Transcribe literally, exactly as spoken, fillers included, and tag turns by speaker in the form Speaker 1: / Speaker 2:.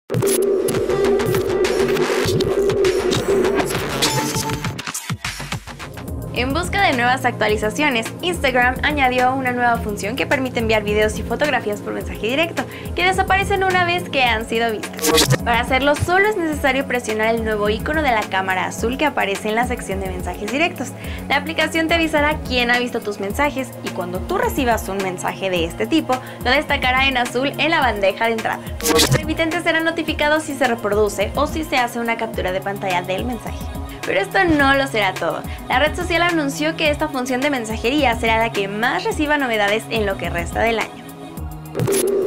Speaker 1: En busca de nuevas actualizaciones, Instagram añadió una nueva función que permite enviar videos y fotografías por mensaje directo, que desaparecen una vez que han sido vistas. Para hacerlo solo es necesario presionar el nuevo icono de la cámara azul que aparece en la sección de mensajes directos. La aplicación te avisará quién ha visto tus mensajes y cuando tú recibas un mensaje de este tipo, lo destacará en azul en la bandeja de entrada. Los remitentes serán notificados si se reproduce o si se hace una captura de pantalla del mensaje. Pero esto no lo será todo. La red social anunció que esta función de mensajería será la que más reciba novedades en lo que resta del año.